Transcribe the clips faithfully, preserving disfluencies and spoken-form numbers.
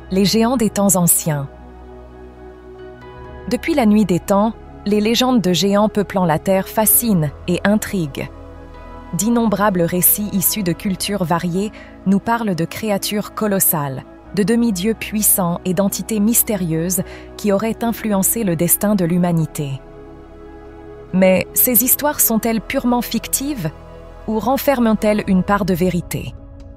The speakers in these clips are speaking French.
Les géants des temps anciens. Depuis la nuit des temps, les légendes de géants peuplant la Terre fascinent et intriguent. D'innombrables récits issus de cultures variées nous parlent de créatures colossales, de demi-dieux puissants et d'entités mystérieuses qui auraient influencé le destin de l'humanité. Mais ces histoires sont-elles purement fictives ou renferment-elles une part de vérité?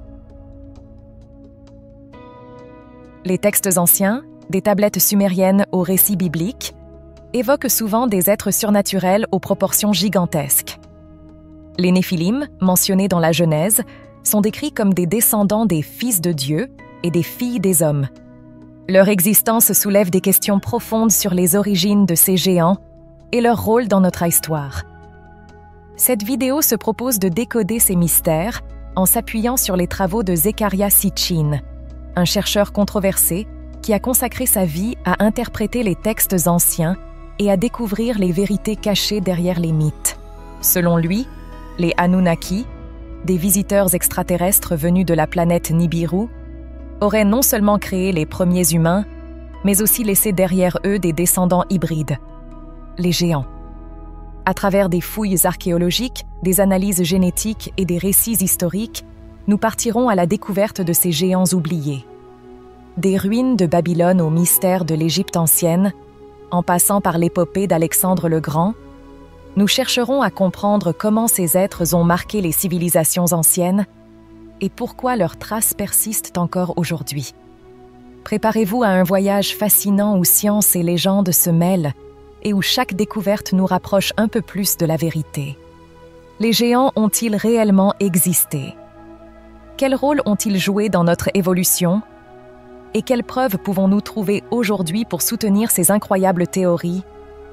Les textes anciens, des tablettes sumériennes aux récits bibliques, évoquent souvent des êtres surnaturels aux proportions gigantesques. Les Néphilim, mentionnés dans la Genèse, sont décrits comme des descendants des fils de Dieu et des filles des hommes. Leur existence soulève des questions profondes sur les origines de ces géants et leur rôle dans notre histoire. Cette vidéo se propose de décoder ces mystères en s'appuyant sur les travaux de Zecharia Sitchin, un chercheur controversé qui a consacré sa vie à interpréter les textes anciens et à découvrir les vérités cachées derrière les mythes. Selon lui, les Anunnaki, des visiteurs extraterrestres venus de la planète Nibiru, auraient non seulement créé les premiers humains, mais aussi laissé derrière eux des descendants hybrides, les géants. À travers des fouilles archéologiques, des analyses génétiques et des récits historiques, nous partirons à la découverte de ces géants oubliés. Des ruines de Babylone aux mystères de l'Égypte ancienne, en passant par l'épopée d'Alexandre le Grand, nous chercherons à comprendre comment ces êtres ont marqué les civilisations anciennes et pourquoi leurs traces persistent encore aujourd'hui. Préparez-vous à un voyage fascinant où science et légende se mêlent et où chaque découverte nous rapproche un peu plus de la vérité. Les géants ont-ils réellement existé? Quel rôle ont-ils joué dans notre évolution? Et quelles preuves pouvons-nous trouver aujourd'hui pour soutenir ces incroyables théories?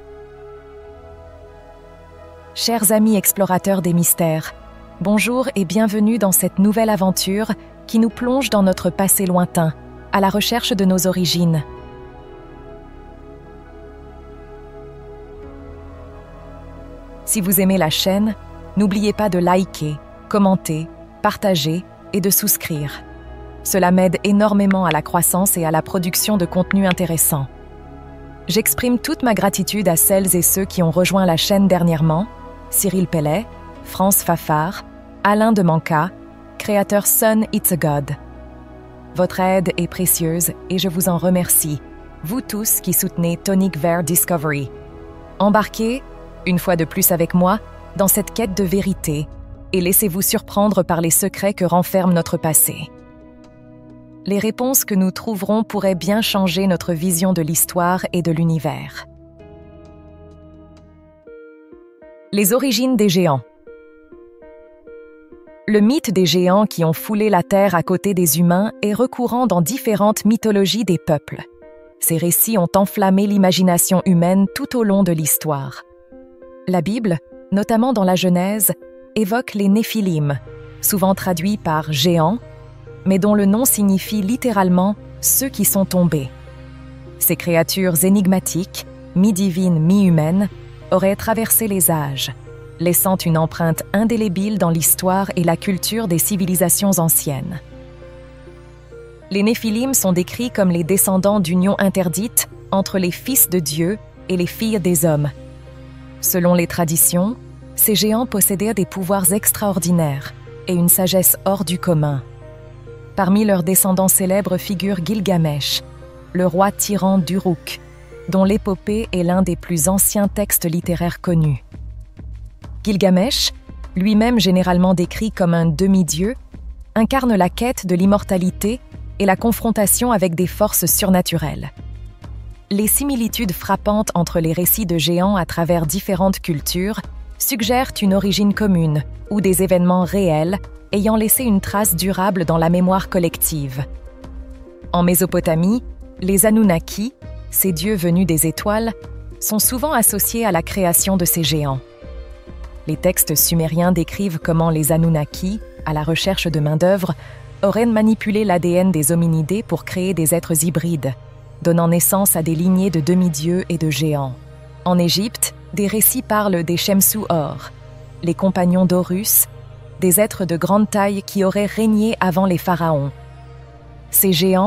Chers amis explorateurs des mystères, bonjour et bienvenue dans cette nouvelle aventure qui nous plonge dans notre passé lointain, à la recherche de nos origines. Si vous aimez la chaîne, n'oubliez pas de liker, commenter, partager et de souscrire. Cela m'aide énormément à la croissance et à la production de contenu intéressant. J'exprime toute ma gratitude à celles et ceux qui ont rejoint la chaîne dernièrement, Cyril Pellet, France Fafard, Alain de Manca, créateur Sun It's a God. Votre aide est précieuse et je vous en remercie, vous tous qui soutenez Tonic Vert Discovery. Embarquez, une fois de plus avec moi, dans cette quête de vérité et laissez-vous surprendre par les secrets que renferme notre passé. Les réponses que nous trouverons pourraient bien changer notre vision de l'histoire et de l'univers. Les origines des géants. Le mythe des géants qui ont foulé la Terre à côté des humains est recourant dans différentes mythologies des peuples. Ces récits ont enflammé l'imagination humaine tout au long de l'histoire. La Bible, notamment dans la Genèse, évoque les Néphilim, souvent traduits par « géants », mais dont le nom signifie littéralement « ceux qui sont tombés ». Ces créatures énigmatiques, mi-divines, mi-humaines, auraient traversé les âges, laissant une empreinte indélébile dans l'histoire et la culture des civilisations anciennes. Les Néphilim sont décrits comme les descendants d'unions interdites entre les fils de Dieu et les filles des hommes. Selon les traditions, ces géants possédaient des pouvoirs extraordinaires et une sagesse hors du commun. Parmi leurs descendants célèbres figure Gilgamesh, le roi tyran d'Uruk, dont l'épopée est l'un des plus anciens textes littéraires connus. Gilgamesh, lui-même généralement décrit comme un demi-dieu, incarne la quête de l'immortalité et la confrontation avec des forces surnaturelles. Les similitudes frappantes entre les récits de géants à travers différentes cultures suggèrent une origine commune ou des événements réels ayant laissé une trace durable dans la mémoire collective. En Mésopotamie, les Anunnaki, ces dieux venus des étoiles, sont souvent associés à la création de ces géants. Les textes sumériens décrivent comment les Anunnaki, à la recherche de main-d'œuvre, auraient manipulé l'A D N des hominidés pour créer des êtres hybrides, donnant naissance à des lignées de demi-dieux et de géants. En Égypte, des récits parlent des Shemsu-Hor, les compagnons d'Horus, des êtres de grande taille qui auraient régné avant les pharaons. Ces géants,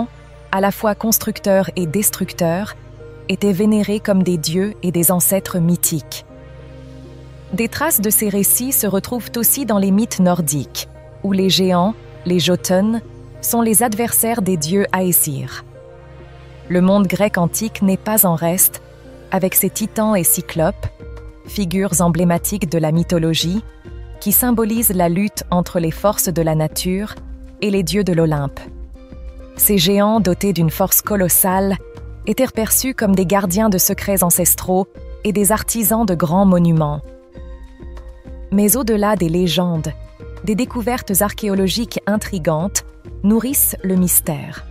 à la fois constructeurs et destructeurs, étaient vénérés comme des dieux et des ancêtres mythiques. Des traces de ces récits se retrouvent aussi dans les mythes nordiques, où les géants, les Jotun, sont les adversaires des dieux Aesir. Le monde grec antique n'est pas en reste, avec ses titans et cyclopes, figures emblématiques de la mythologie, qui symbolisent la lutte entre les forces de la nature et les dieux de l'Olympe. Ces géants dotés d'une force colossale étaient perçus comme des gardiens de secrets ancestraux et des artisans de grands monuments. Mais au-delà des légendes, des découvertes archéologiques intrigantes nourrissent le mystère.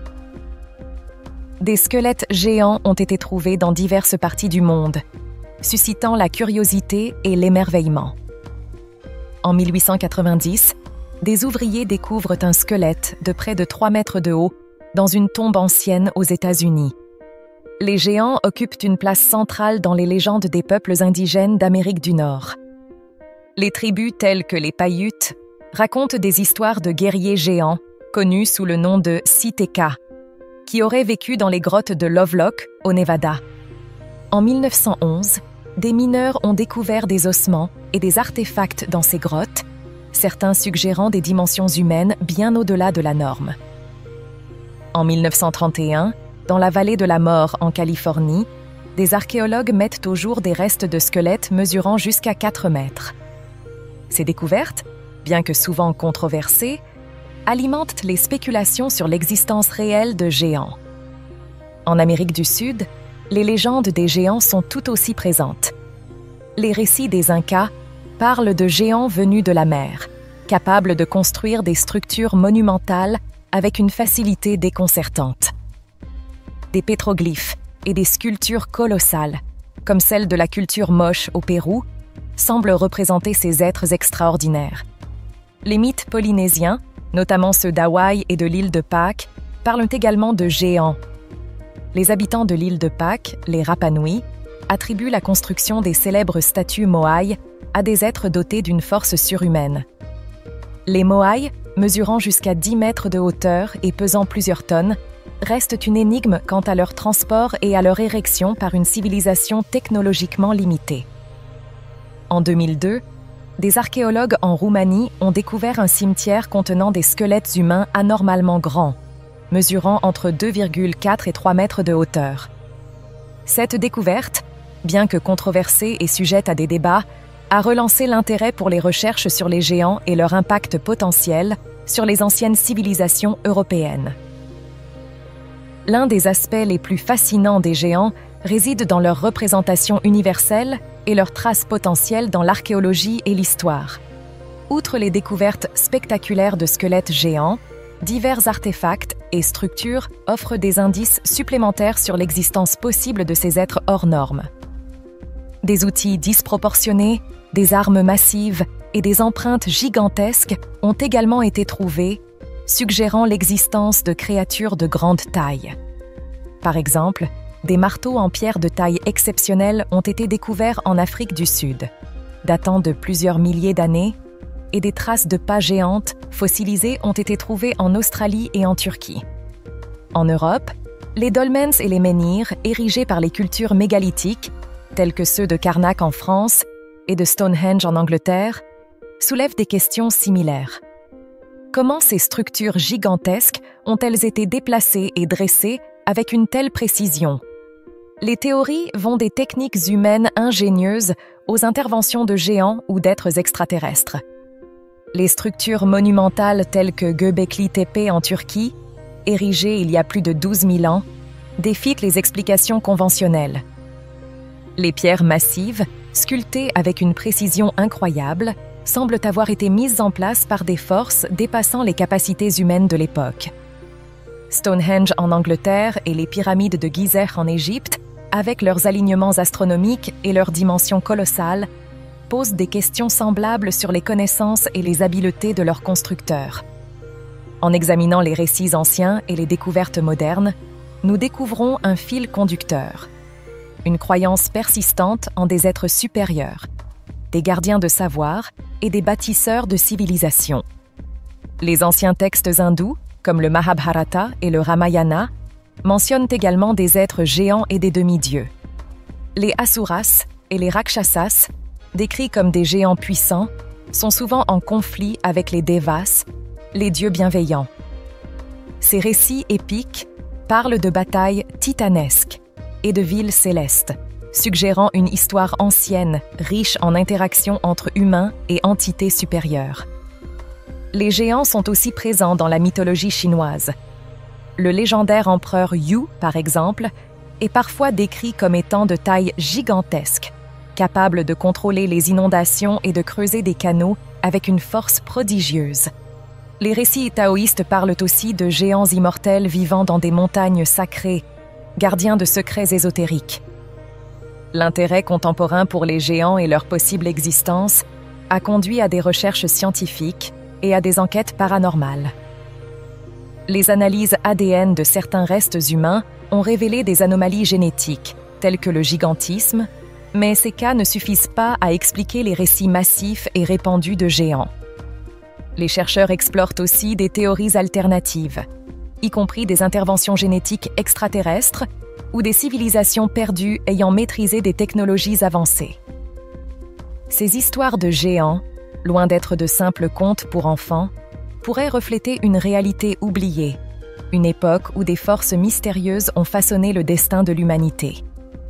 Des squelettes géants ont été trouvés dans diverses parties du monde, suscitant la curiosité et l'émerveillement. En mille huit cent quatre-vingt-dix, des ouvriers découvrent un squelette de près de trois mètres de haut dans une tombe ancienne aux États-Unis. Les géants occupent une place centrale dans les légendes des peuples indigènes d'Amérique du Nord. Les tribus telles que les Paiutes racontent des histoires de guerriers géants, connus sous le nom de Sitéka, qui auraient vécu dans les grottes de Lovelock, au Nevada. En mille neuf cent onze, des mineurs ont découvert des ossements et des artefacts dans ces grottes, certains suggérant des dimensions humaines bien au-delà de la norme. En mille neuf cent trente et un, dans la vallée de la mort en Californie, des archéologues mettent au jour des restes de squelettes mesurant jusqu'à quatre mètres. Ces découvertes, bien que souvent controversées, alimentent les spéculations sur l'existence réelle de géants. En Amérique du Sud, les légendes des géants sont tout aussi présentes. Les récits des Incas parlent de géants venus de la mer, capables de construire des structures monumentales avec une facilité déconcertante. Des pétroglyphes et des sculptures colossales, comme celle de la culture Moche au Pérou, semblent représenter ces êtres extraordinaires. Les mythes polynésiens, notamment ceux d'Hawaï et de l'île de Pâques, parlent également de géants. Les habitants de l'île de Pâques, les Rapa Nui, attribuent la construction des célèbres statues Moai à des êtres dotés d'une force surhumaine. Les Moai, mesurant jusqu'à dix mètres de hauteur et pesant plusieurs tonnes, restent une énigme quant à leur transport et à leur érection par une civilisation technologiquement limitée. En deux mille deux, des archéologues en Roumanie ont découvert un cimetière contenant des squelettes humains anormalement grands, mesurant entre deux virgule quatre et trois mètres de hauteur. Cette découverte, bien que controversée et sujette à des débats, a relancé l'intérêt pour les recherches sur les géants et leur impact potentiel sur les anciennes civilisations européennes. L'un des aspects les plus fascinants des géants réside dans leur représentation universelle et leurs traces potentielles dans l'archéologie et l'histoire. Outre les découvertes spectaculaires de squelettes géants, divers artefacts et structures offrent des indices supplémentaires sur l'existence possible de ces êtres hors normes. Des outils disproportionnés, des armes massives et des empreintes gigantesques ont également été trouvées, suggérant l'existence de créatures de grande taille. Par exemple, des marteaux en pierre de taille exceptionnelle ont été découverts en Afrique du Sud, datant de plusieurs milliers d'années, et des traces de pas géantes fossilisées ont été trouvées en Australie et en Turquie. En Europe, les dolmens et les menhirs, érigés par les cultures mégalithiques, tels que ceux de Karnak en France et de Stonehenge en Angleterre, soulèvent des questions similaires. Comment ces structures gigantesques ont-elles été déplacées et dressées avec une telle précision? Les théories vont des techniques humaines ingénieuses aux interventions de géants ou d'êtres extraterrestres. Les structures monumentales telles que Göbekli Tepe en Turquie, érigées il y a plus de douze mille ans, défient les explications conventionnelles. Les pierres massives, sculptées avec une précision incroyable, semblent avoir été mises en place par des forces dépassant les capacités humaines de l'époque. Stonehenge en Angleterre et les pyramides de Gizeh en Égypte, avec leurs alignements astronomiques et leurs dimensions colossales, posent des questions semblables sur les connaissances et les habiletés de leurs constructeurs. En examinant les récits anciens et les découvertes modernes, nous découvrons un fil conducteur, une croyance persistante en des êtres supérieurs, des gardiens de savoir et des bâtisseurs de civilisation. Les anciens textes hindous, comme le Mahabharata et le Ramayana, mentionnent également des êtres géants et des demi-dieux. Les Asuras et les Rakshasas, décrits comme des géants puissants, sont souvent en conflit avec les Devas, les dieux bienveillants. Ces récits épiques parlent de batailles titanesques et de villes célestes, suggérant une histoire ancienne, riche en interactions entre humains et entités supérieures. Les géants sont aussi présents dans la mythologie chinoise. Le légendaire empereur Yu, par exemple, est parfois décrit comme étant de taille gigantesque, capable de contrôler les inondations et de creuser des canaux avec une force prodigieuse. Les récits taoïstes parlent aussi de géants immortels vivant dans des montagnes sacrées, gardiens de secrets ésotériques. L'intérêt contemporain pour les géants et leur possible existence a conduit à des recherches scientifiques et à des enquêtes paranormales. Les analyses A D N de certains restes humains ont révélé des anomalies génétiques, telles que le gigantisme, mais ces cas ne suffisent pas à expliquer les récits massifs et répandus de géants. Les chercheurs explorent aussi des théories alternatives, y compris des interventions génétiques extraterrestres ou des civilisations perdues ayant maîtrisé des technologies avancées. Ces histoires de géants, loin d'être de simples contes pour enfants, pourraient refléter une réalité oubliée, une époque où des forces mystérieuses ont façonné le destin de l'humanité.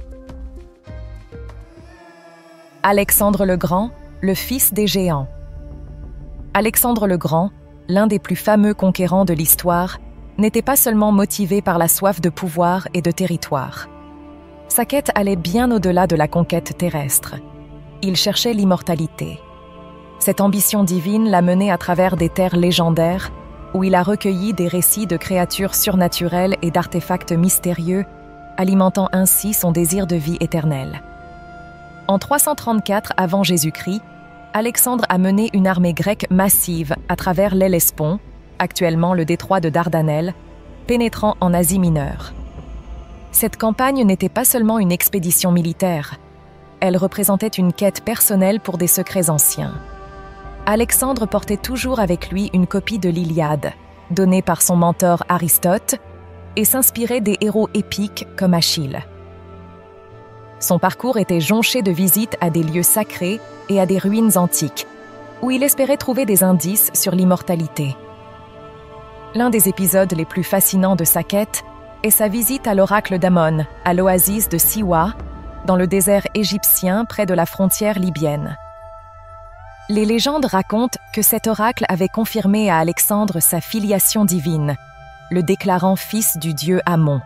Alexandre le Grand, le fils des géants. Alexandre le Grand, l'un des plus fameux conquérants de l'histoire, n'était pas seulement motivé par la soif de pouvoir et de territoire. Sa quête allait bien au-delà de la conquête terrestre. Il cherchait l'immortalité. Cette ambition divine l'a mené à travers des terres légendaires, où il a recueilli des récits de créatures surnaturelles et d'artefacts mystérieux, alimentant ainsi son désir de vie éternelle. En trois cent trente-quatre avant Jésus-Christ, Alexandre a mené une armée grecque massive à travers l'Hellespont, actuellement le détroit de Dardanelles, pénétrant en Asie mineure. Cette campagne n'était pas seulement une expédition militaire, elle représentait une quête personnelle pour des secrets anciens. Alexandre portait toujours avec lui une copie de l'Iliade, donnée par son mentor Aristote, et s'inspirait des héros épiques comme Achille. Son parcours était jonché de visites à des lieux sacrés et à des ruines antiques, où il espérait trouver des indices sur l'immortalité. L'un des épisodes les plus fascinants de sa quête est sa visite à l'oracle d'Amon, à l'oasis de Siwa, dans le désert égyptien près de la frontière libyenne. Les légendes racontent que cet oracle avait confirmé à Alexandre sa filiation divine, le déclarant fils du dieu Amon.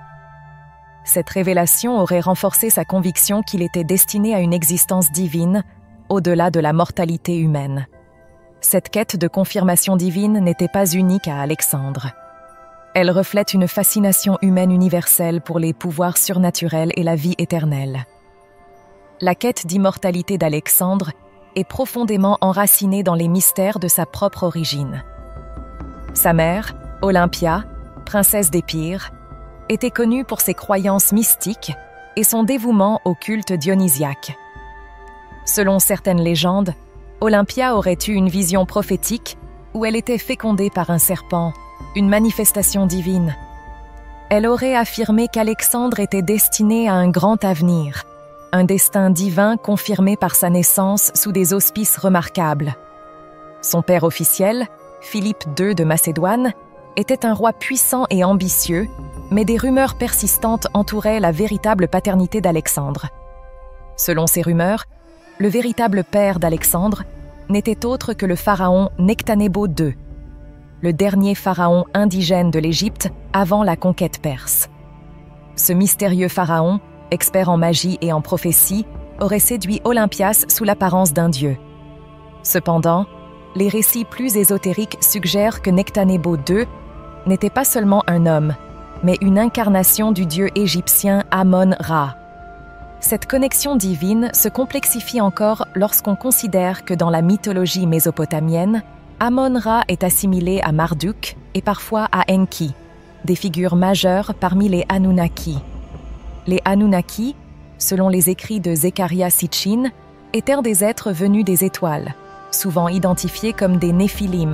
Cette révélation aurait renforcé sa conviction qu'il était destiné à une existence divine, au-delà de la mortalité humaine. Cette quête de confirmation divine n'était pas unique à Alexandre. Elle reflète une fascination humaine universelle pour les pouvoirs surnaturels et la vie éternelle. La quête d'immortalité d'Alexandre est profondément enracinée dans les mystères de sa propre origine. Sa mère, Olympia, princesse d'Épire, était connue pour ses croyances mystiques et son dévouement au culte dionysiaque. Selon certaines légendes, Olympia aurait eu une vision prophétique où elle était fécondée par un serpent, une manifestation divine. Elle aurait affirmé qu'Alexandre était destiné à un grand avenir, un destin divin confirmé par sa naissance sous des auspices remarquables. Son père officiel, Philippe deux de Macédoine, était un roi puissant et ambitieux, mais des rumeurs persistantes entouraient la véritable paternité d'Alexandre. Selon ces rumeurs, le véritable père d'Alexandre n'était autre que le pharaon Nectanebo deux, le dernier pharaon indigène de l'Égypte avant la conquête perse. Ce mystérieux pharaon, expert en magie et en prophétie, aurait séduit Olympias sous l'apparence d'un dieu. Cependant, les récits plus ésotériques suggèrent que Nectanebo deux n'était pas seulement un homme, mais une incarnation du dieu égyptien Amon-Ra. Cette connexion divine se complexifie encore lorsqu'on considère que dans la mythologie mésopotamienne, Amon-Ra est assimilé à Marduk et parfois à Enki, des figures majeures parmi les Anunnaki. Les Anunnaki, selon les écrits de Zecharia Sitchin, étaient des êtres venus des étoiles, souvent identifiés comme des Néphilim,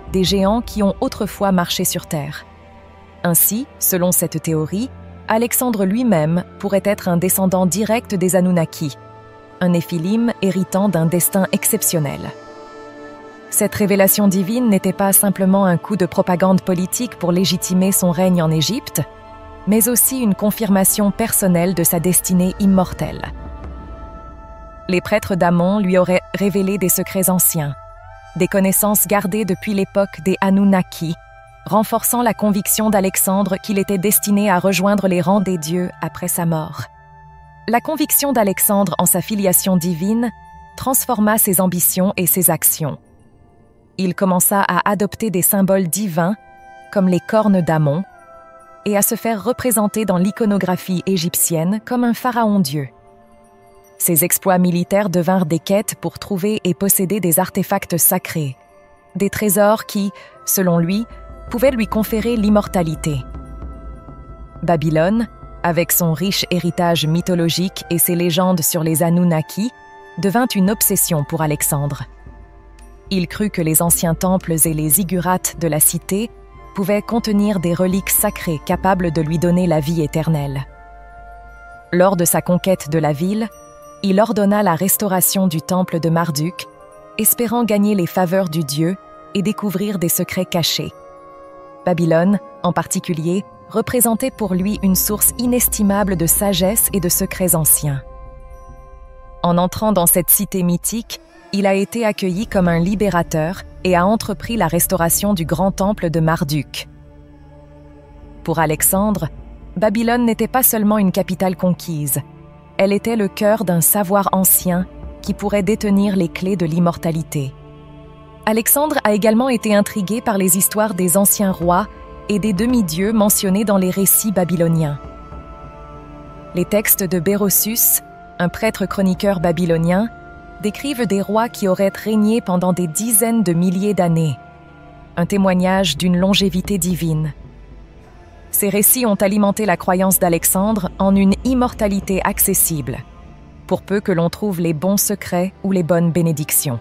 des géants qui ont autrefois marché sur Terre. Ainsi, selon cette théorie, Alexandre lui-même pourrait être un descendant direct des Anunnaki, un Néphilim héritant d'un destin exceptionnel. Cette révélation divine n'était pas simplement un coup de propagande politique pour légitimer son règne en Égypte, mais aussi une confirmation personnelle de sa destinée immortelle. Les prêtres d'Amon lui auraient révélé des secrets anciens, des connaissances gardées depuis l'époque des Anunnaki, renforçant la conviction d'Alexandre qu'il était destiné à rejoindre les rangs des dieux après sa mort. La conviction d'Alexandre en sa filiation divine transforma ses ambitions et ses actions. Il commença à adopter des symboles divins, comme les cornes d'Amon, et à se faire représenter dans l'iconographie égyptienne comme un pharaon-dieu. Ses exploits militaires devinrent des quêtes pour trouver et posséder des artefacts sacrés, des trésors qui, selon lui, pouvaient lui conférer l'immortalité. Babylone, avec son riche héritage mythologique et ses légendes sur les Anunnaki, devint une obsession pour Alexandre. Il crut que les anciens temples et les ziggurats de la cité pouvaient contenir des reliques sacrées capables de lui donner la vie éternelle. Lors de sa conquête de la ville, il ordonna la restauration du temple de Marduk, espérant gagner les faveurs du dieu et découvrir des secrets cachés. Babylone, en particulier, représentait pour lui une source inestimable de sagesse et de secrets anciens. En entrant dans cette cité mythique, il a été accueilli comme un libérateur et a entrepris la restauration du grand temple de Marduk. Pour Alexandre, Babylone n'était pas seulement une capitale conquise, elle était le cœur d'un savoir ancien qui pourrait détenir les clés de l'immortalité. Alexandre a également été intrigué par les histoires des anciens rois et des demi-dieux mentionnés dans les récits babyloniens. Les textes de Berossus, un prêtre chroniqueur babylonien, décrivent des rois qui auraient régné pendant des dizaines de milliers d'années, un témoignage d'une longévité divine. Ces récits ont alimenté la croyance d'Alexandre en une immortalité accessible, pour peu que l'on trouve les bons secrets ou les bonnes bénédictions.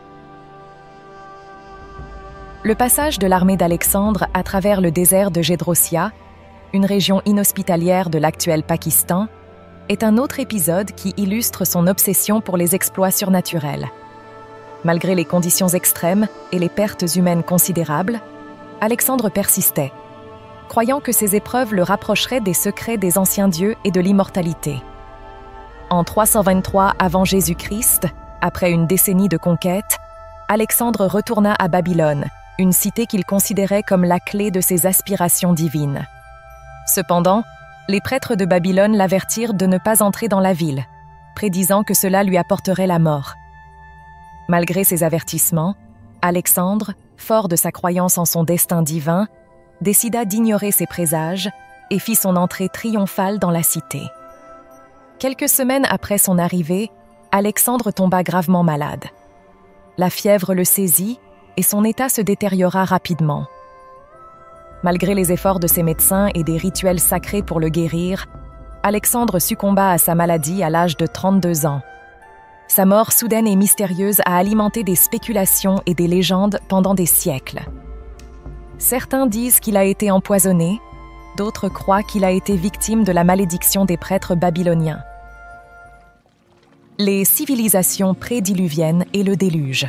Le passage de l'armée d'Alexandre à travers le désert de Gédrosia, une région inhospitalière de l'actuel Pakistan, est un autre épisode qui illustre son obsession pour les exploits surnaturels. Malgré les conditions extrêmes et les pertes humaines considérables, Alexandre persistait, croyant que ces épreuves le rapprocheraient des secrets des anciens dieux et de l'immortalité. En trois cent vingt-trois avant Jésus-Christ, après une décennie de conquête, Alexandre retourna à Babylone, une cité qu'il considérait comme la clé de ses aspirations divines. Cependant, les prêtres de Babylone l'avertirent de ne pas entrer dans la ville, prédisant que cela lui apporterait la mort. Malgré ces avertissements, Alexandre, fort de sa croyance en son destin divin, décida d'ignorer ses présages et fit son entrée triomphale dans la cité. Quelques semaines après son arrivée, Alexandre tomba gravement malade. La fièvre le saisit et son état se détériora rapidement. Malgré les efforts de ses médecins et des rituels sacrés pour le guérir, Alexandre succomba à sa maladie à l'âge de trente-deux ans. Sa mort soudaine et mystérieuse a alimenté des spéculations et des légendes pendant des siècles. Certains disent qu'il a été empoisonné, d'autres croient qu'il a été victime de la malédiction des prêtres babyloniens. Les civilisations prédiluviennes et le déluge.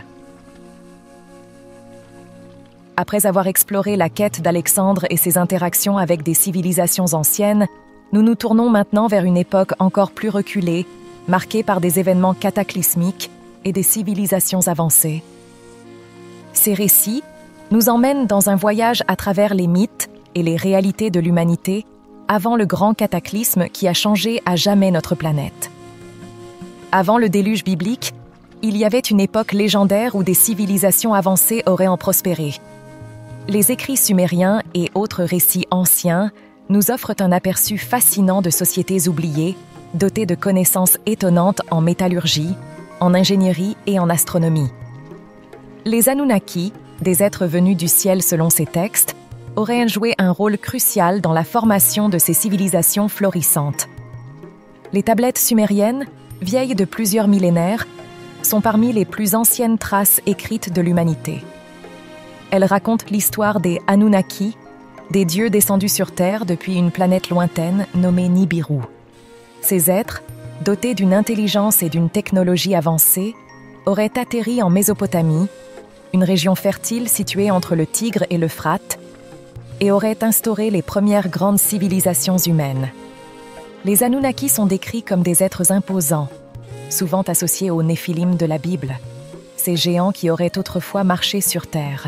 Après avoir exploré la quête d'Alexandre et ses interactions avec des civilisations anciennes, nous nous tournons maintenant vers une époque encore plus reculée, marquée par des événements cataclysmiques et des civilisations avancées. Ces récits nous emmènent dans un voyage à travers les mythes et les réalités de l'humanité avant le grand cataclysme qui a changé à jamais notre planète. Avant le déluge biblique, il y avait une époque légendaire où des civilisations avancées auraient en prospéré. Les écrits sumériens et autres récits anciens nous offrent un aperçu fascinant de sociétés oubliées, dotées de connaissances étonnantes en métallurgie, en ingénierie et en astronomie. Les Anunnaki, des êtres venus du ciel selon ces textes, auraient joué un rôle crucial dans la formation de ces civilisations florissantes. Les tablettes sumériennes, vieilles de plusieurs millénaires, sont parmi les plus anciennes traces écrites de l'humanité. Elle raconte l'histoire des Anunnaki, des dieux descendus sur Terre depuis une planète lointaine nommée Nibiru. Ces êtres, dotés d'une intelligence et d'une technologie avancée, auraient atterri en Mésopotamie, une région fertile située entre le Tigre et l'Euphrate, et auraient instauré les premières grandes civilisations humaines. Les Anunnaki sont décrits comme des êtres imposants, souvent associés aux Néphilim de la Bible, ces géants qui auraient autrefois marché sur Terre.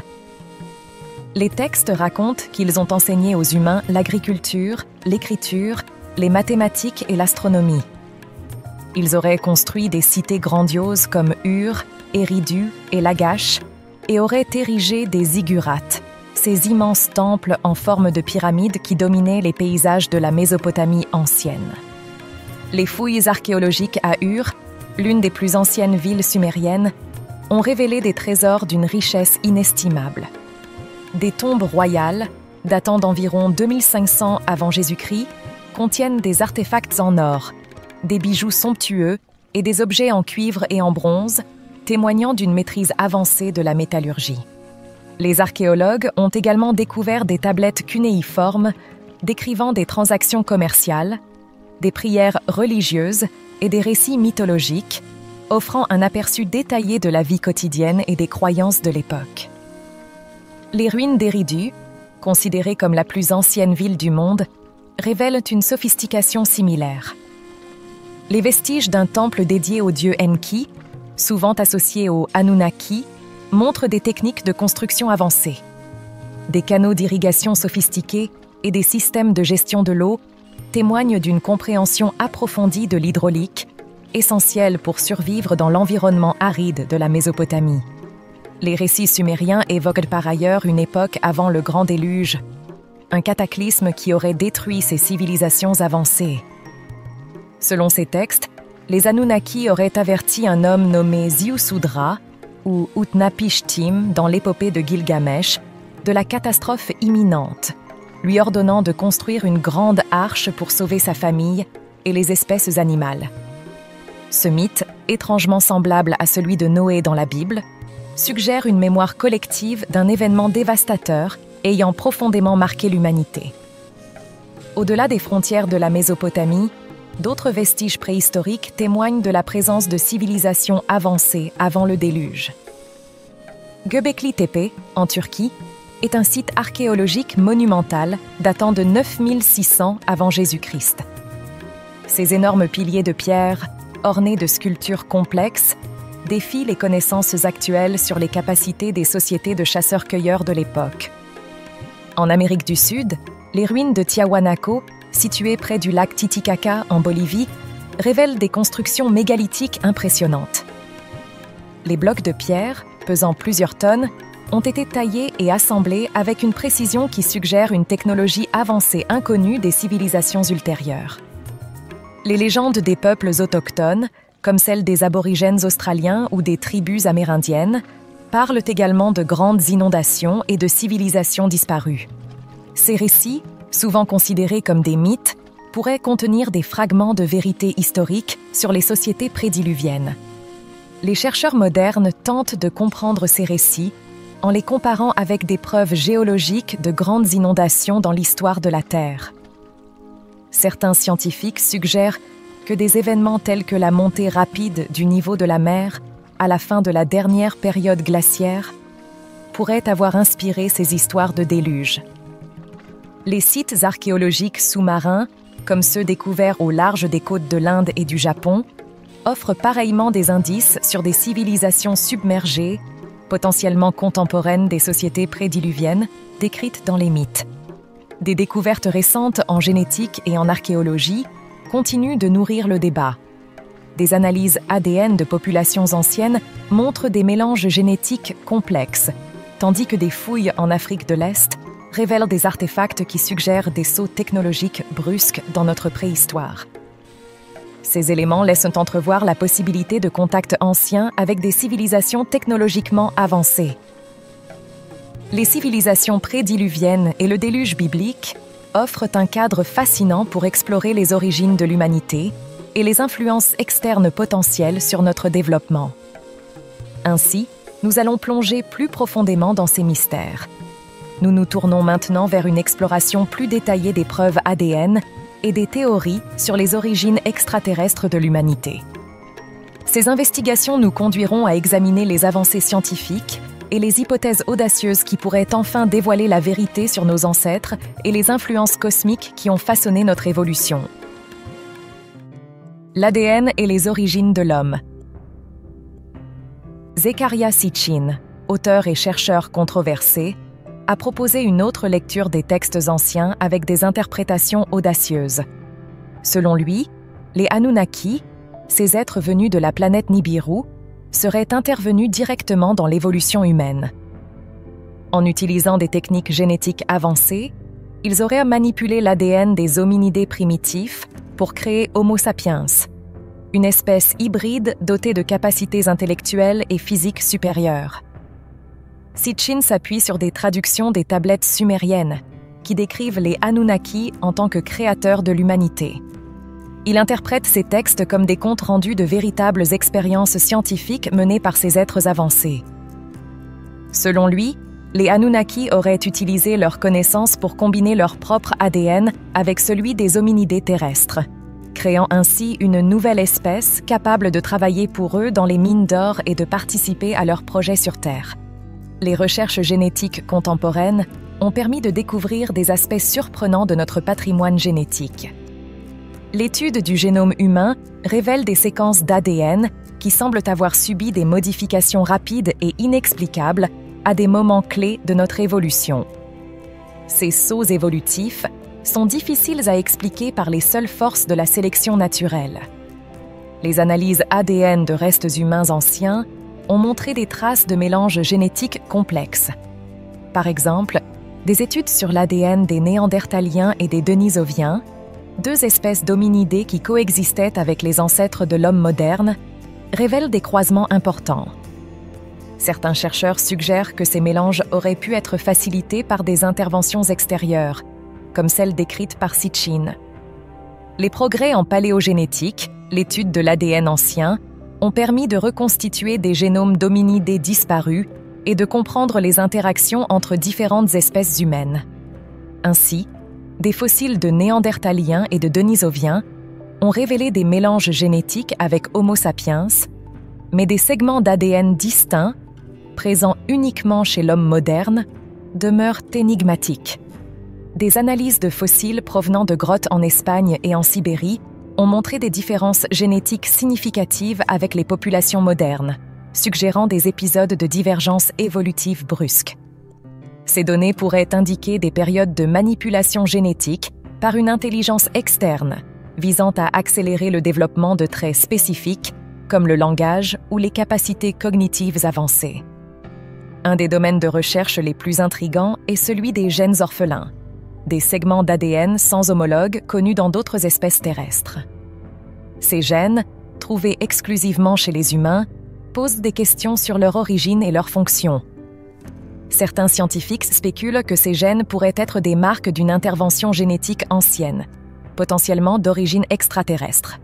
Les textes racontent qu'ils ont enseigné aux humains l'agriculture, l'écriture, les mathématiques et l'astronomie. Ils auraient construit des cités grandioses comme Ur, Eridu et Lagash et auraient érigé des ziggurats, ces immenses temples en forme de pyramide qui dominaient les paysages de la Mésopotamie ancienne. Les fouilles archéologiques à Ur, l'une des plus anciennes villes sumériennes, ont révélé des trésors d'une richesse inestimable. Des tombes royales, datant d'environ deux mille cinq cents avant Jésus-Christ, contiennent des artefacts en or, des bijoux somptueux et des objets en cuivre et en bronze, témoignant d'une maîtrise avancée de la métallurgie. Les archéologues ont également découvert des tablettes cunéiformes décrivant des transactions commerciales, des prières religieuses et des récits mythologiques, offrant un aperçu détaillé de la vie quotidienne et des croyances de l'époque. Les ruines d'Eridu, considérées comme la plus ancienne ville du monde, révèlent une sophistication similaire. Les vestiges d'un temple dédié au dieu Enki, souvent associé aux Anunnaki, montrent des techniques de construction avancées. Des canaux d'irrigation sophistiqués et des systèmes de gestion de l'eau témoignent d'une compréhension approfondie de l'hydraulique, essentielle pour survivre dans l'environnement aride de la Mésopotamie. Les récits sumériens évoquent par ailleurs une époque avant le Grand Déluge, un cataclysme qui aurait détruit ces civilisations avancées. Selon ces textes, les Anunnaki auraient averti un homme nommé Ziusudra, ou Utnapishtim dans l'épopée de Gilgamesh, de la catastrophe imminente, lui ordonnant de construire une grande arche pour sauver sa famille et les espèces animales. Ce mythe, étrangement semblable à celui de Noé dans la Bible, suggère une mémoire collective d'un événement dévastateur ayant profondément marqué l'humanité. Au-delà des frontières de la Mésopotamie, d'autres vestiges préhistoriques témoignent de la présence de civilisations avancées avant le déluge. Göbekli Tepe, en Turquie, est un site archéologique monumental datant de neuf mille six cents avant Jésus-Christ. Ces énormes piliers de pierre, ornés de sculptures complexes, défient les connaissances actuelles sur les capacités des sociétés de chasseurs-cueilleurs de l'époque. En Amérique du Sud, les ruines de Tiahuanaco, situées près du lac Titicaca en Bolivie, révèlent des constructions mégalithiques impressionnantes. Les blocs de pierre, pesant plusieurs tonnes, ont été taillés et assemblés avec une précision qui suggère une technologie avancée inconnue des civilisations ultérieures. Les légendes des peuples autochtones, comme celles des aborigènes australiens ou des tribus amérindiennes, parlent également de grandes inondations et de civilisations disparues. Ces récits, souvent considérés comme des mythes, pourraient contenir des fragments de vérité historique sur les sociétés prédiluviennes. Les chercheurs modernes tentent de comprendre ces récits en les comparant avec des preuves géologiques de grandes inondations dans l'histoire de la Terre. Certains scientifiques suggèrent que des événements tels que la montée rapide du niveau de la mer à la fin de la dernière période glaciaire pourraient avoir inspiré ces histoires de déluge. Les sites archéologiques sous-marins, comme ceux découverts au large des côtes de l'Inde et du Japon, offrent pareillement des indices sur des civilisations submergées, potentiellement contemporaines des sociétés prédiluviennes décrites dans les mythes. Des découvertes récentes en génétique et en archéologie continuent de nourrir le débat. Des analyses A D N de populations anciennes montrent des mélanges génétiques complexes, tandis que des fouilles en Afrique de l'Est révèlent des artefacts qui suggèrent des sauts technologiques brusques dans notre préhistoire. Ces éléments laissent entrevoir la possibilité de contacts anciens avec des civilisations technologiquement avancées. Les civilisations prédiluviennes et le déluge biblique offrent un cadre fascinant pour explorer les origines de l'humanité et les influences externes potentielles sur notre développement. Ainsi, nous allons plonger plus profondément dans ces mystères. Nous nous tournons maintenant vers une exploration plus détaillée des preuves A D N et des théories sur les origines extraterrestres de l'humanité. Ces investigations nous conduiront à examiner les avancées scientifiques et les hypothèses audacieuses qui pourraient enfin dévoiler la vérité sur nos ancêtres et les influences cosmiques qui ont façonné notre évolution. L'A D N et les origines de l'homme. Zecharia Sitchin, auteur et chercheur controversé, a proposé une autre lecture des textes anciens avec des interprétations audacieuses. Selon lui, les Anunnaki, ces êtres venus de la planète Nibiru, seraient intervenus directement dans l'évolution humaine. En utilisant des techniques génétiques avancées, ils auraient manipulé l'A D N des hominidés primitifs pour créer Homo sapiens, une espèce hybride dotée de capacités intellectuelles et physiques supérieures. Sitchin s'appuie sur des traductions des tablettes sumériennes qui décrivent les Anunnaki en tant que créateurs de l'humanité. Il interprète ces textes comme des comptes rendus de véritables expériences scientifiques menées par ces êtres avancés. Selon lui, les Anunnaki auraient utilisé leurs connaissances pour combiner leur propre A D N avec celui des hominidés terrestres, créant ainsi une nouvelle espèce capable de travailler pour eux dans les mines d'or et de participer à leurs projets sur Terre. Les recherches génétiques contemporaines ont permis de découvrir des aspects surprenants de notre patrimoine génétique. L'étude du génome humain révèle des séquences d'A D N qui semblent avoir subi des modifications rapides et inexplicables à des moments clés de notre évolution. Ces sauts évolutifs sont difficiles à expliquer par les seules forces de la sélection naturelle. Les analyses A D N de restes humains anciens ont montré des traces de mélanges génétiques complexes. Par exemple, des études sur l'A D N des Néandertaliens et des Denisoviens, deux espèces d'hominidés qui coexistaient avec les ancêtres de l'homme moderne, révèlent des croisements importants. Certains chercheurs suggèrent que ces mélanges auraient pu être facilités par des interventions extérieures, comme celle décrite par Sitchin. Les progrès en paléogénétique, l'étude de l'A D N ancien, ont permis de reconstituer des génomes d'hominidés disparus et de comprendre les interactions entre différentes espèces humaines. Ainsi, des fossiles de Néandertaliens et de Denisoviens ont révélé des mélanges génétiques avec Homo sapiens, mais des segments d'A D N distincts, présents uniquement chez l'homme moderne, demeurent énigmatiques. Des analyses de fossiles provenant de grottes en Espagne et en Sibérie ont montré des différences génétiques significatives avec les populations modernes, suggérant des épisodes de divergence évolutive brusque. Ces données pourraient indiquer des périodes de manipulation génétique par une intelligence externe, visant à accélérer le développement de traits spécifiques, comme le langage ou les capacités cognitives avancées. Un des domaines de recherche les plus intrigants est celui des gènes orphelins, des segments d'A D N sans homologue connus dans d'autres espèces terrestres. Ces gènes, trouvés exclusivement chez les humains, posent des questions sur leur origine et leur fonction. Certains scientifiques spéculent que ces gènes pourraient être des marques d'une intervention génétique ancienne, potentiellement d'origine extraterrestre.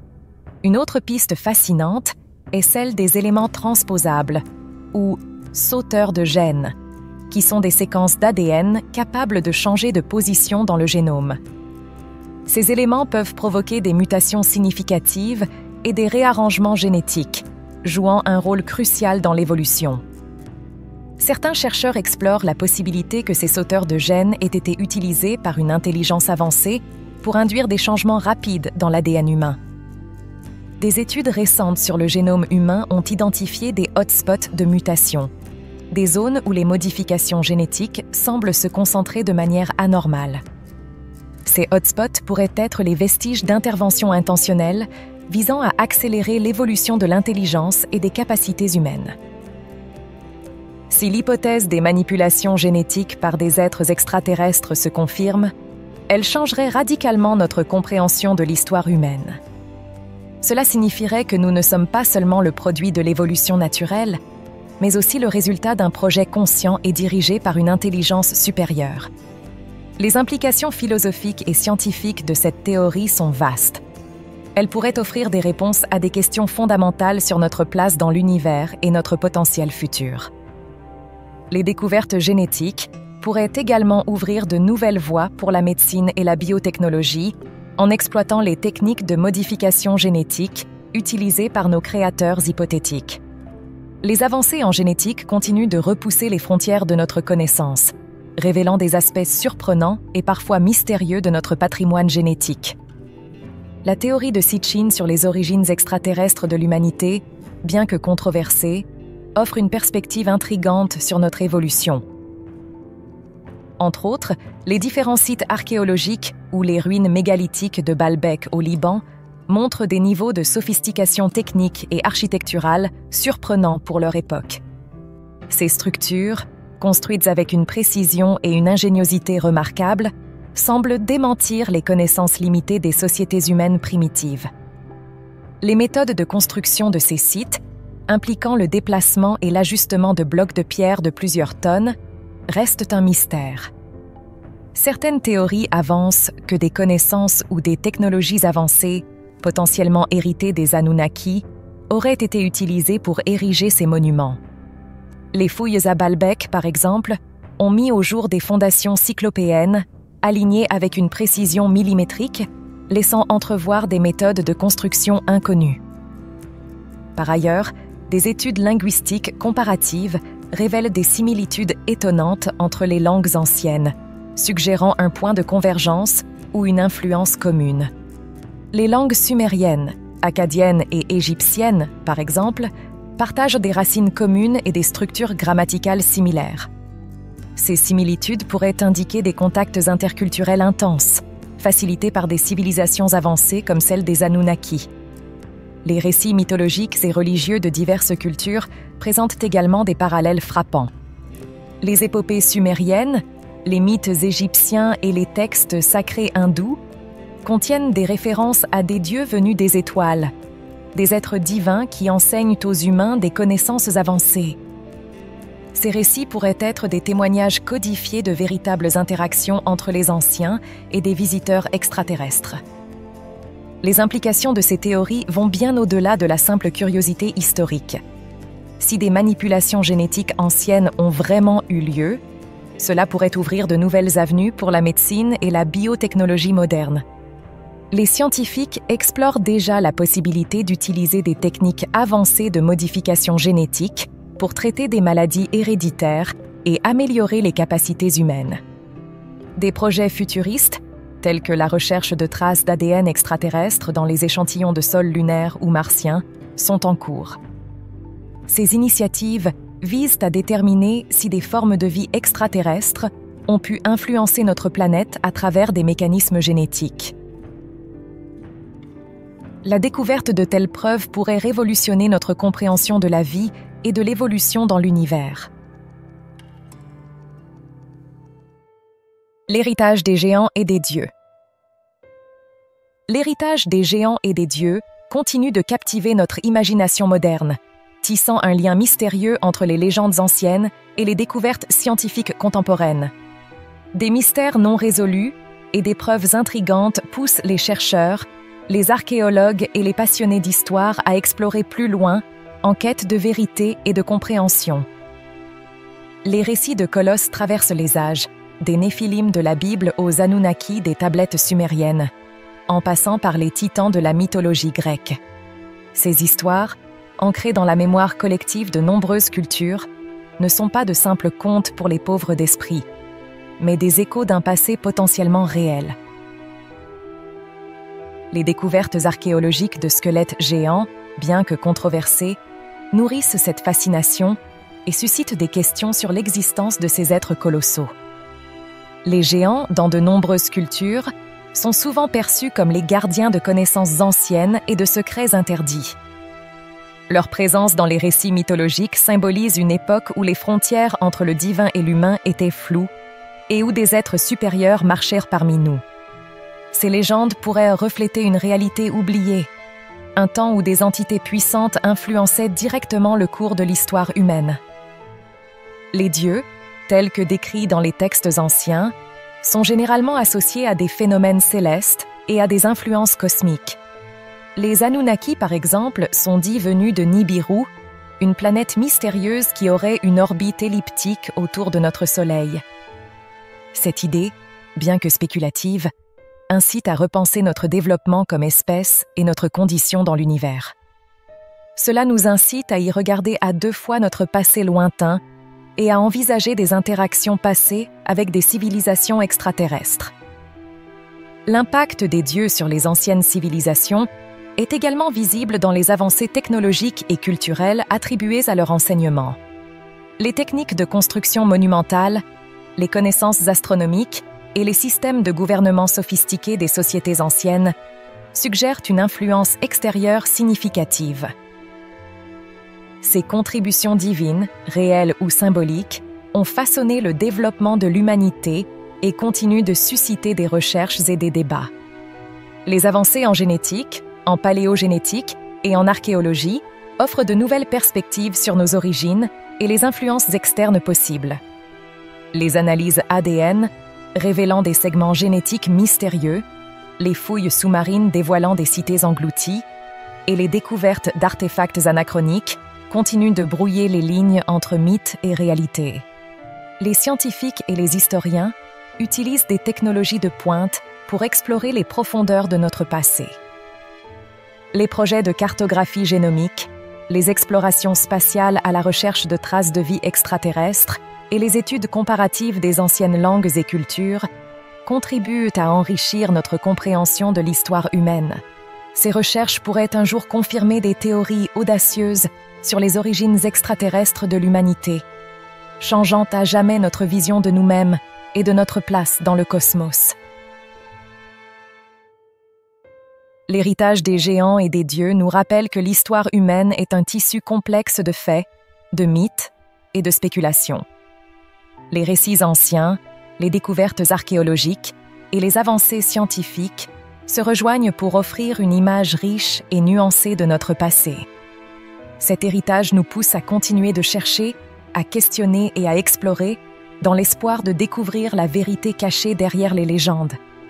Une autre piste fascinante est celle des éléments transposables, ou sauteurs de gènes, qui sont des séquences d'A D N capables de changer de position dans le génome. Ces éléments peuvent provoquer des mutations significatives et des réarrangements génétiques, jouant un rôle crucial dans l'évolution. Certains chercheurs explorent la possibilité que ces sauteurs de gènes aient été utilisés par une intelligence avancée pour induire des changements rapides dans l'A D N humain. Des études récentes sur le génome humain ont identifié des hotspots de mutation, des zones où les modifications génétiques semblent se concentrer de manière anormale. Ces hotspots pourraient être les vestiges d'interventions intentionnelles visant à accélérer l'évolution de l'intelligence et des capacités humaines. Si l'hypothèse des manipulations génétiques par des êtres extraterrestres se confirme, elle changerait radicalement notre compréhension de l'histoire humaine. Cela signifierait que nous ne sommes pas seulement le produit de l'évolution naturelle, mais aussi le résultat d'un projet conscient et dirigé par une intelligence supérieure. Les implications philosophiques et scientifiques de cette théorie sont vastes. Elle pourrait offrir des réponses à des questions fondamentales sur notre place dans l'univers et notre potentiel futur. Les découvertes génétiques pourraient également ouvrir de nouvelles voies pour la médecine et la biotechnologie en exploitant les techniques de modification génétique utilisées par nos créateurs hypothétiques. Les avancées en génétique continuent de repousser les frontières de notre connaissance, révélant des aspects surprenants et parfois mystérieux de notre patrimoine génétique. La théorie de Sitchin sur les origines extraterrestres de l'humanité, bien que controversée, offre une perspective intrigante sur notre évolution. Entre autres, les différents sites archéologiques ou les ruines mégalithiques de Baalbek au Liban montrent des niveaux de sophistication technique et architecturale surprenants pour leur époque. Ces structures, construites avec une précision et une ingéniosité remarquables, semblent démentir les connaissances limitées des sociétés humaines primitives. Les méthodes de construction de ces sites, impliquant le déplacement et l'ajustement de blocs de pierre de plusieurs tonnes, restent un mystère. Certaines théories avancent que des connaissances ou des technologies avancées, potentiellement héritées des Anunnaki, auraient été utilisées pour ériger ces monuments. Les fouilles à Baalbek, par exemple, ont mis au jour des fondations cyclopéennes, alignées avec une précision millimétrique, laissant entrevoir des méthodes de construction inconnues. Par ailleurs, des études linguistiques comparatives révèlent des similitudes étonnantes entre les langues anciennes, suggérant un point de convergence ou une influence commune. Les langues sumériennes, akkadiennes et égyptiennes, par exemple, partagent des racines communes et des structures grammaticales similaires. Ces similitudes pourraient indiquer des contacts interculturels intenses, facilités par des civilisations avancées comme celle des Anunnaki. Les récits mythologiques et religieux de diverses cultures présentent également des parallèles frappants. Les épopées sumériennes, les mythes égyptiens et les textes sacrés hindous contiennent des références à des dieux venus des étoiles, des êtres divins qui enseignent aux humains des connaissances avancées. Ces récits pourraient être des témoignages codifiés de véritables interactions entre les anciens et des visiteurs extraterrestres. Les implications de ces théories vont bien au-delà de la simple curiosité historique. Si des manipulations génétiques anciennes ont vraiment eu lieu, cela pourrait ouvrir de nouvelles avenues pour la médecine et la biotechnologie moderne. Les scientifiques explorent déjà la possibilité d'utiliser des techniques avancées de modification génétique pour traiter des maladies héréditaires et améliorer les capacités humaines. Des projets futuristes, tels que la recherche de traces d'A D N extraterrestres dans les échantillons de sol lunaire ou martien, sont en cours. Ces initiatives visent à déterminer si des formes de vie extraterrestres ont pu influencer notre planète à travers des mécanismes génétiques. La découverte de telles preuves pourrait révolutionner notre compréhension de la vie et de l'évolution dans l'univers. L'héritage des géants et des dieux. L'héritage des géants et des dieux continue de captiver notre imagination moderne, tissant un lien mystérieux entre les légendes anciennes et les découvertes scientifiques contemporaines. Des mystères non résolus et des preuves intrigantes poussent les chercheurs, les archéologues et les passionnés d'histoire à explorer plus loin en quête de vérité et de compréhension. Les récits de colosses traversent les âges, des Néphilim de la Bible aux Anunnaki des tablettes sumériennes, en passant par les titans de la mythologie grecque. Ces histoires, ancrées dans la mémoire collective de nombreuses cultures, ne sont pas de simples contes pour les pauvres d'esprit, mais des échos d'un passé potentiellement réel. Les découvertes archéologiques de squelettes géants, bien que controversées, nourrissent cette fascination et suscitent des questions sur l'existence de ces êtres colossaux. Les géants, dans de nombreuses cultures, sont souvent perçus comme les gardiens de connaissances anciennes et de secrets interdits. Leur présence dans les récits mythologiques symbolise une époque où les frontières entre le divin et l'humain étaient floues et où des êtres supérieurs marchèrent parmi nous. Ces légendes pourraient refléter une réalité oubliée, un temps où des entités puissantes influençaient directement le cours de l'histoire humaine. Les dieux, tels que décrits dans les textes anciens, sont généralement associés à des phénomènes célestes et à des influences cosmiques. Les Anunnaki, par exemple, sont dits venus de Nibiru, une planète mystérieuse qui aurait une orbite elliptique autour de notre Soleil. Cette idée, bien que spéculative, incite à repenser notre développement comme espèce et notre condition dans l'univers. Cela nous incite à y regarder à deux fois notre passé lointain et à envisager des interactions passées avec des civilisations extraterrestres. L'impact des dieux sur les anciennes civilisations est également visible dans les avancées technologiques et culturelles attribuées à leur enseignement. Les techniques de construction monumentale, les connaissances astronomiques et les systèmes de gouvernement sophistiqués des sociétés anciennes suggèrent une influence extérieure significative. Ces contributions divines, réelles ou symboliques, ont façonné le développement de l'humanité et continuent de susciter des recherches et des débats. Les avancées en génétique, en paléogénétique et en archéologie offrent de nouvelles perspectives sur nos origines et les influences externes possibles. Les analyses A D N, révélant des segments génétiques mystérieux, les fouilles sous-marines dévoilant des cités englouties et les découvertes d'artefacts anachroniques continuent de brouiller les lignes entre mythe et réalité. Les scientifiques et les historiens utilisent des technologies de pointe pour explorer les profondeurs de notre passé. Les projets de cartographie génomique, les explorations spatiales à la recherche de traces de vie extraterrestres et les études comparatives des anciennes langues et cultures contribuent à enrichir notre compréhension de l'histoire humaine. Ces recherches pourraient un jour confirmer des théories audacieuses sur les origines extraterrestres de l'humanité, changeant à jamais notre vision de nous-mêmes et de notre place dans le cosmos. L'héritage des géants et des dieux nous rappelle que l'histoire humaine est un tissu complexe de faits, de mythes et de spéculations. Les récits anciens, les découvertes archéologiques et les avancées scientifiques se rejoignent pour offrir une image riche et nuancée de notre passé. Cet héritage nous pousse à continuer de chercher, à questionner et à explorer dans l'espoir de découvrir la vérité cachée derrière les légendes.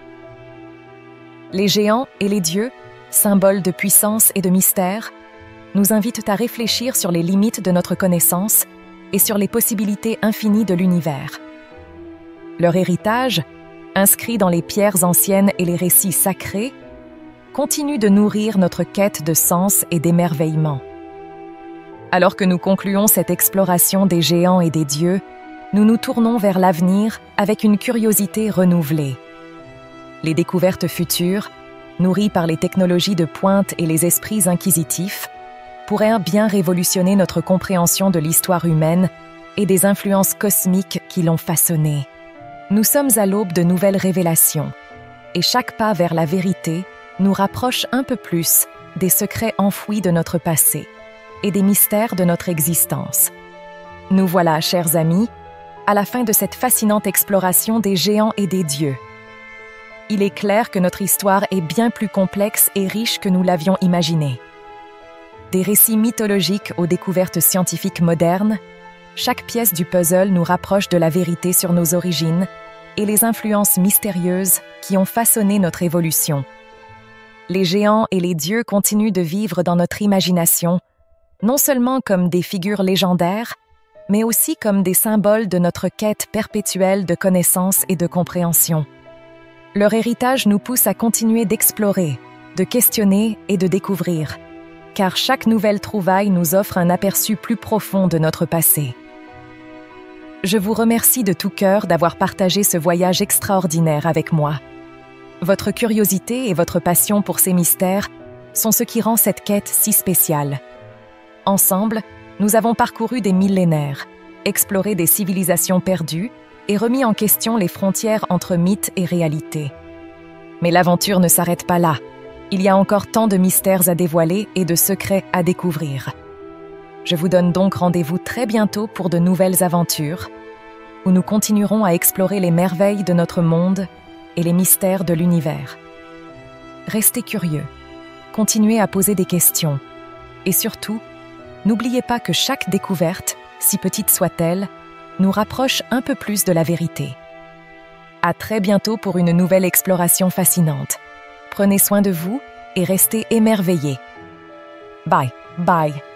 Les géants et les dieux, symboles de puissance et de mystère, nous invitent à réfléchir sur les limites de notre connaissance et sur les possibilités infinies de l'univers. Leur héritage, inscrit dans les pierres anciennes et les récits sacrés, continue de nourrir notre quête de sens et d'émerveillement. Alors que nous concluons cette exploration des géants et des dieux, nous nous tournons vers l'avenir avec une curiosité renouvelée. Les découvertes futures, nourries par les technologies de pointe et les esprits inquisitifs, pourraient bien révolutionner notre compréhension de l'histoire humaine et des influences cosmiques qui l'ont façonnée. Nous sommes à l'aube de nouvelles révélations, et chaque pas vers la vérité nous rapproche un peu plus des secrets enfouis de notre passé et des mystères de notre existence. Nous voilà, chers amis, à la fin de cette fascinante exploration des géants et des dieux. Il est clair que notre histoire est bien plus complexe et riche que nous l'avions imaginé. Des récits mythologiques aux découvertes scientifiques modernes, chaque pièce du puzzle nous rapproche de la vérité sur nos origines et les influences mystérieuses qui ont façonné notre évolution. Les géants et les dieux continuent de vivre dans notre imagination, non seulement comme des figures légendaires, mais aussi comme des symboles de notre quête perpétuelle de connaissance et de compréhension. Leur héritage nous pousse à continuer d'explorer, de questionner et de découvrir, car chaque nouvelle trouvaille nous offre un aperçu plus profond de notre passé. Je vous remercie de tout cœur d'avoir partagé ce voyage extraordinaire avec moi. Votre curiosité et votre passion pour ces mystères sont ce qui rend cette quête si spéciale. Ensemble, nous avons parcouru des millénaires, exploré des civilisations perdues et remis en question les frontières entre mythe et réalité. Mais l'aventure ne s'arrête pas là. Il y a encore tant de mystères à dévoiler et de secrets à découvrir. Je vous donne donc rendez-vous très bientôt pour de nouvelles aventures, où nous continuerons à explorer les merveilles de notre monde et les mystères de l'univers. Restez curieux, continuez à poser des questions, et surtout, n'oubliez pas que chaque découverte, si petite soit-elle, nous rapproche un peu plus de la vérité. À très bientôt pour une nouvelle exploration fascinante. Prenez soin de vous et restez émerveillés. Bye, bye.